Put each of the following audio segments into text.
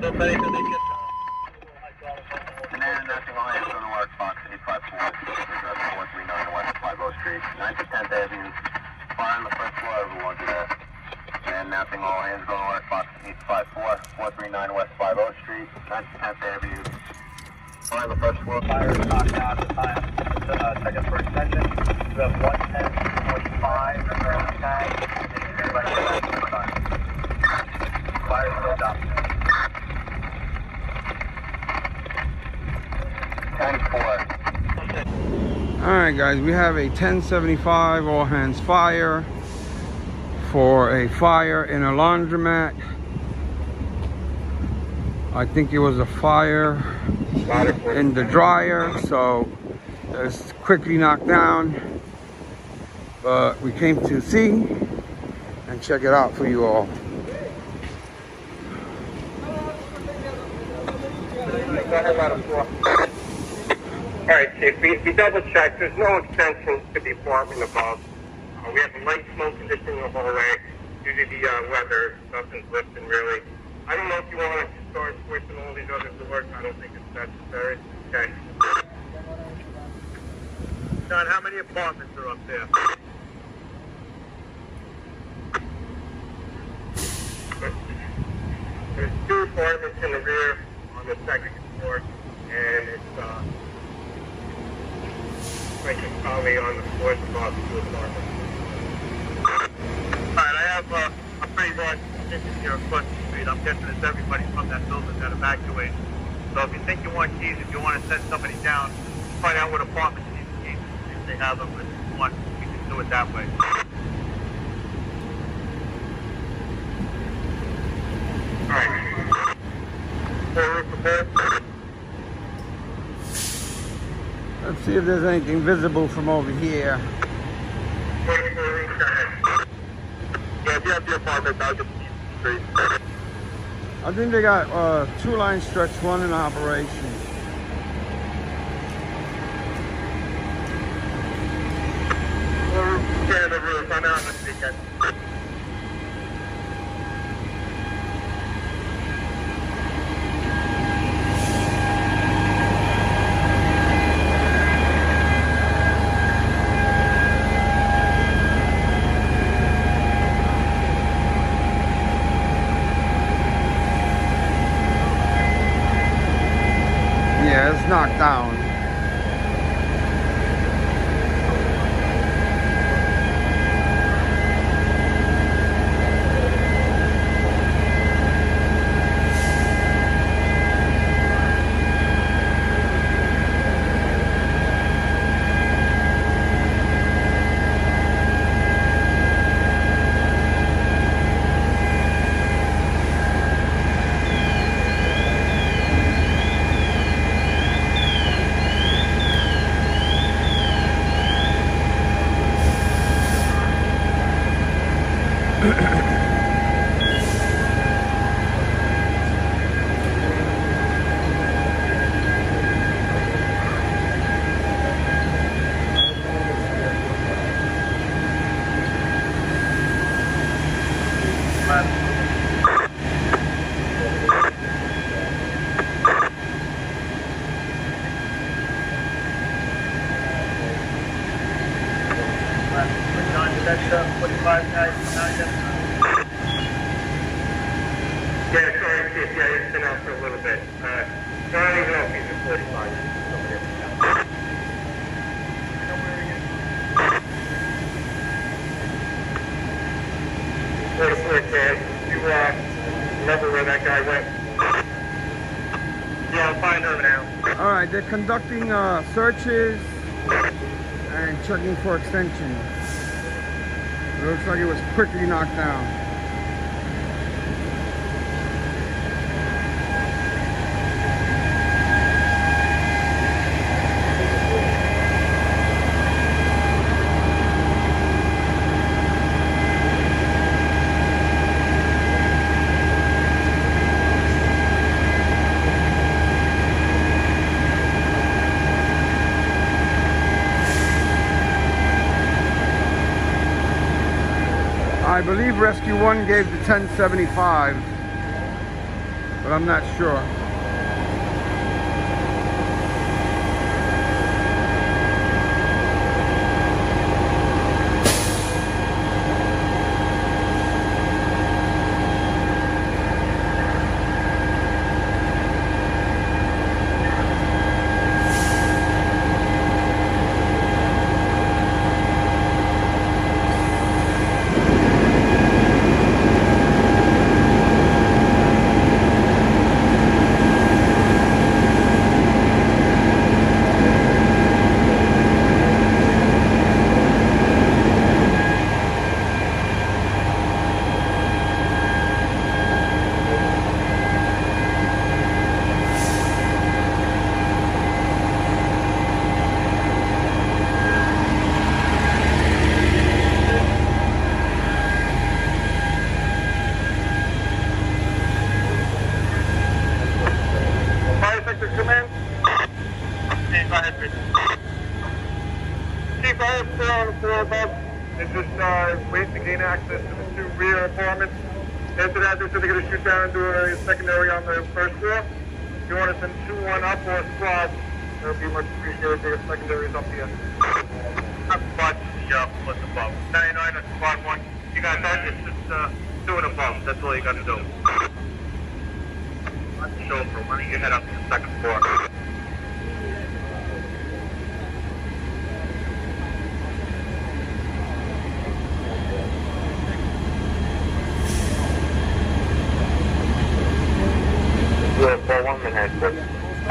Command, nothing on hand, going to work, Fox 854, address 439 West 50 Street, 9th to 10th Avenue, fire on the first floor, everyone do that. Command, nothing, all hands, going to work, Fox 854, 439 West 50 Street, 9th to 10th Avenue, fire on the first floor. Fire is knocked out at the time, second for extension, you have 110.45, early tag, everybody ready for time. Fire is still down. 10-4. Alright guys, we have a 1075 all hands fire for a fire in a laundromat. I think it was a fire in the dryer, so it's quickly knocked down. But we came to see and check it out for you all. Alright, Chief, we double checked. There's no extension to the apartment above. We have a light smoke condition in the hallway due to the weather. Nothing's lifting really. I don't know if you want to start switching all these other doors. I don't think it's necessary. Okay. John, how many apartments are up there? There's 2 apartments in the rear on the second floor, and it's probably on the floors above 2 apartments. Alright, I have a pretty large position here across the street. I'm guessing it's everybody from that building that evacuated. So if you think you want keys, if you want to send somebody down, find out what apartment needs keys, if they have them, if you want, we can do it that way. Alright. Forward prepared. Let's see if there's anything visible from over here. Yeah, if you have your apartment, I'll just keep the street. I think they got 2 line stretch, 1 in operation. We're preparing the roof. I'm out this weekend. Yeah, it's knocked down. That's 45 guys. Yeah, sorry, Chief. Yeah, it's been out for a little bit. I don't even know if he's at 45. You remember where that guy went? Yeah, I'll find him now. All right, they're conducting searches and checking for extensions. It looks like it was quickly knocked down. I believe Rescue 1 gave the 1075. but I'm not sure. Chief, I have 4 on the floor above. It's just waiting to gain access to the 2 rear apartments. After that, they're going to shoot down and do a secondary on the first floor. If you want to send 2-1 up or a squad, that would be much appreciated. Bigger secondaries up here. Not squad, what's above. 99 and squad 1. You got that? It's just 2 and above. That's all you got to do. Chauffeur, why don't you head up to the second floor? Yeah, 4-1 Manhattan.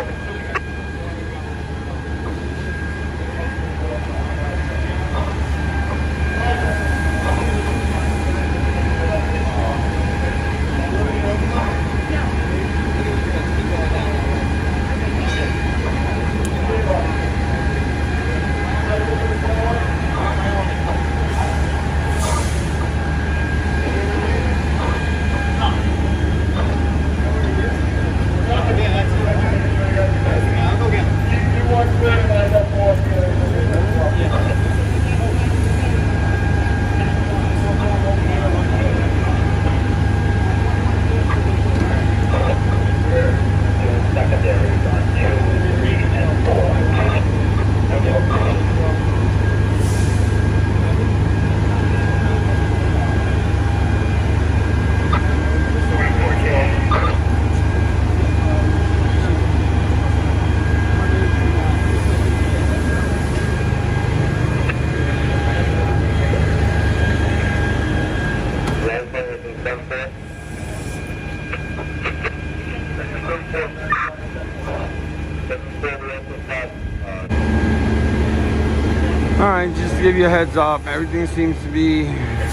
Alright, just to give you a heads up, everything seems to be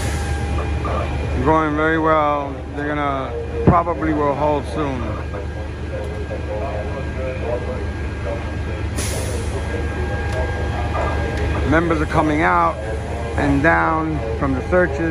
going very well. They're gonna probably will hold soon. Members are coming out and down from the searches.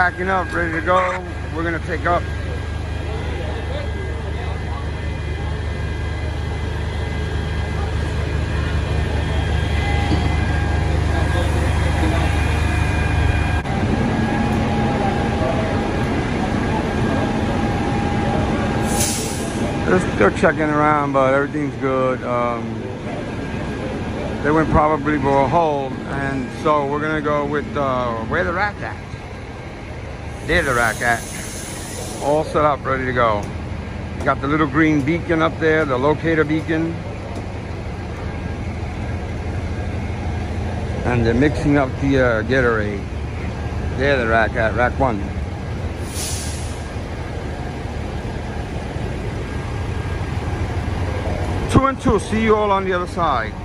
packing up, ready to go. We're gonna take up. They're still checking around, but everything's good. They went probably for a hold, and so we're gonna go with where the rack at. There the rack at. All set up, ready to go. Got the little green beacon up there, the locator beacon. And they're mixing up the Gatorade. There the rack at, rack 1. Two and two, see you all on the other side.